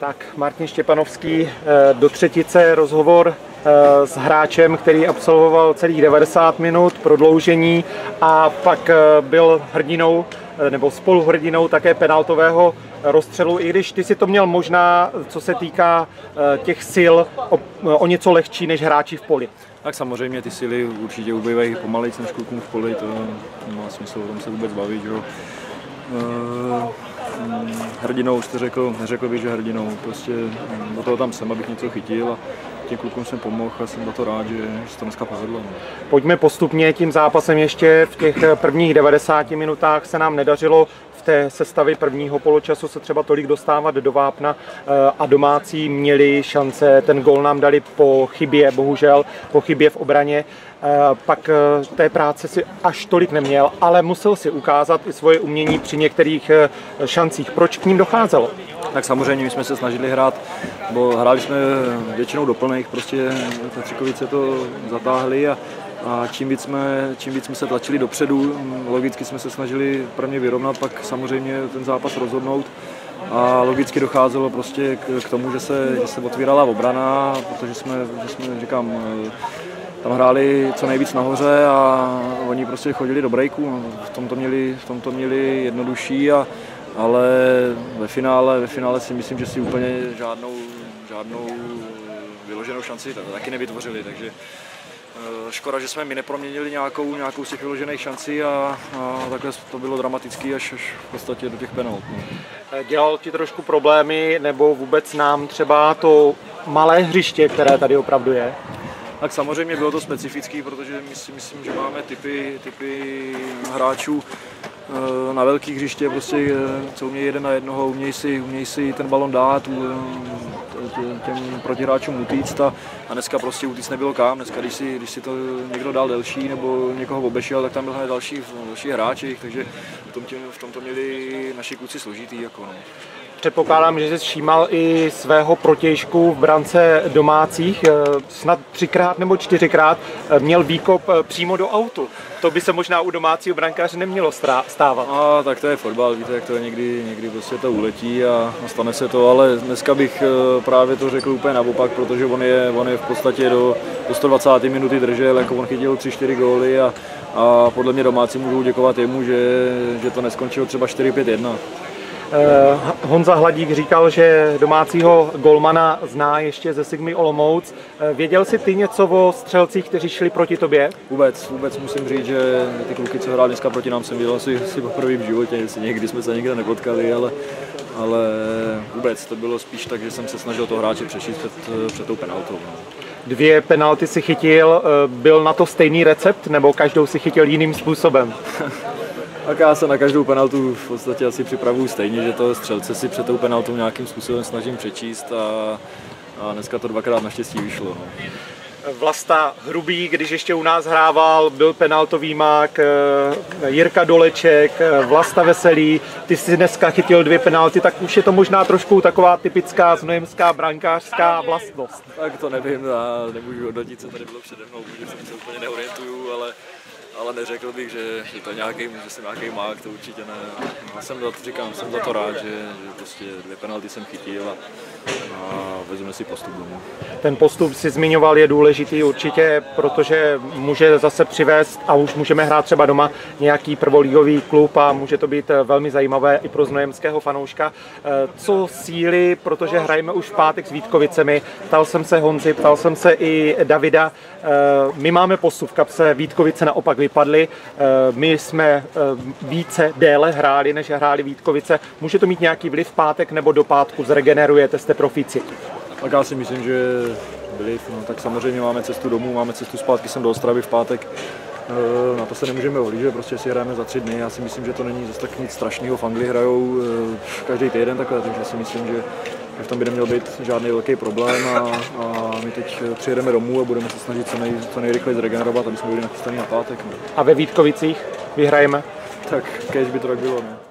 Tak Martin Štěpanovský do třetice, rozhovor s hráčem, který absolvoval celých 90 minut, prodloužení a pak byl hrdinou nebo spoluhrdinou také penaltového rozstřelu, i když ty si to měl možná, co se týká těch sil, o něco lehčí než hráči v poli. Tak samozřejmě ty síly určitě ubývají pomalejc než klukům v poli, to nemá smysl o tom se vůbec bavit. Jo. Hrdinou, jste řekl, neřekl bych, že hrdinou, prostě do toho tam jsem, abych něco chytil a těm klukům jsem pomohl a jsem za to rád, že se to dneska povedlo. Pojďme postupně tím zápasem ještě v těch prvních 90 minutách se nám nedařilo v té sestavě prvního poločasu se třeba tolik dostávat do vápna a domácí měli šance, ten gól nám dali po chybě, bohužel, po chybě v obraně. Pak té práce si až tolik neměl, ale musel si ukázat i svoje umění při některých šancích. Proč k ním docházelo? Tak samozřejmě my jsme se snažili hrát, bo hráli jsme většinou do plných, prostě Petříkovice to zatáhli a čím víc jsme se tlačili dopředu, logicky jsme se snažili prvně vyrovnat, pak samozřejmě ten zápas rozhodnout. A logicky docházelo prostě k tomu, že se otvírala obrana, protože jsme říkám, tam hráli co nejvíc nahoře a oni prostě chodili do breaku, v tom to měli jednodušší, ale ve finále si myslím, že si úplně žádnou vyloženou šanci taky nevytvořili, takže škoda, že jsme my neproměnili nějakou z těch vyložených šancí a takhle to bylo dramatický až v podstatě do těch penalt. Dělal ti trošku problémy nebo vůbec nám třeba to malé hřiště, které tady opravdu je? Tak samozřejmě bylo to specifický, protože my si myslím, že máme typy hráčů na velký hřiště, prostě, co umějí jeden na jednoho, umějí si ten balon dát, těm protihráčům utíct a dneska prostě utíct nebylo kam. Dneska, když si to někdo dal delší nebo někoho obešel, tak tam byl hned další hráči, takže v tomto měli naši kluci složitý. Jako, no. Předpokládám, že jsi všímal i svého protějšku v brance domácích, snad 3x nebo 4x měl výkop přímo do autu. To by se možná u domácího brankáře nemělo stávat. Tak to je fotbal, víte, jak to je, někdy prostě to uletí a stane se to, ale dneska bych právě to řekl úplně naopak, protože on je v podstatě do 120 minuty držel, jako on chytil 3-4 góly a podle mě domácí můžou děkovat jemu, že to neskončilo třeba 4-5-1. Honza Hladík říkal, že domácího golmana zná ještě ze Sigmy Olomouc. Věděl jsi ty něco o střelcích, kteří šli proti tobě? Vůbec musím říct, že ty kluky, co hráli dneska proti nám, jsem viděl si poprvé v životě, někdy jsme se nikde nepotkali, ale vůbec to bylo spíš tak, že jsem se snažil toho hráče přečíst před tou penaltou. 2 penalty si chytil, byl na to stejný recept, nebo každou si chytil jiným způsobem? Tak já se na každou penaltu v podstatě asi připravuju stejně, že toho střelce si před tou penaltou nějakým způsobem snažím přečíst a dneska to 2krát naštěstí vyšlo. No. Vlasta Hrubý, když ještě u nás hrával, byl penaltový mák, Jirka Doleček, Vlasta Veselý, ty jsi dneska chytil 2 penalty, tak už je to možná trošku taková typická znojemská brankářská vlastnost. Tak to nevím, já nemůžu hodnotit, co tady bylo přede mnou, protože se úplně neorientuju, ale neřekl bych, že to je že jsem nějaký mák, to určitě ne. Jsem za to rád, že prostě 2 penalty jsem chytil a vezmeme si postup domů. Ten postup si zmiňoval je důležitý určitě, protože může zase přivést a už můžeme hrát třeba doma nějaký prvolígový klub a může to být velmi zajímavé i pro znojemského fanouška. Co síly, protože hrajeme už v pátek s Vítkovicemi, ptal jsem se Honzy, ptal jsem se i Davida, my máme postup v kapse, Vítkovice naopak vypadly, my jsme více déle hráli, než hráli Vítkovice. Může to mít nějaký vliv v pátek nebo do pátku, zregenerujete, jste profíci? Tak já si myslím, že vliv, no, tak samozřejmě máme cestu domů, máme cestu zpátky sem do Ostravy v pátek. Na to se nemůžeme ohlížet, prostě si hrajeme za 3 dny. Já si myslím, že to není zase tak nic strašného. V Anglii hrajou každý týden takhle, takže si myslím, že v tom by neměl být žádný velký problém a my teď přijedeme domů a budeme se snažit co nejrychleji zregenerovat, aby jsme byli nachystaní na pátek. No. A ve Vítkovicích vyhrajeme? Tak kéž by to tak bylo. No.